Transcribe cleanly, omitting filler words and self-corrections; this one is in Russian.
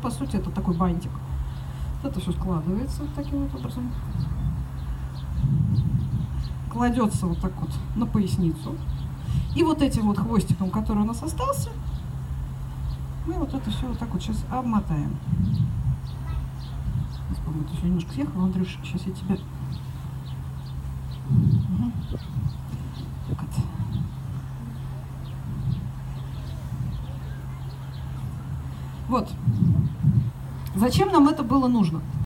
по сути, это такой бантик. Это все складывается вот таким вот образом. Кладется вот так вот на поясницу. И вот этим вот хвостиком, который у нас остался, мы вот это все вот так вот сейчас обмотаем. По-моему, ты еще немножко съехал, Андрюш, сейчас я тебя... Угу. Так вот. Вот. Зачем нам это было нужно?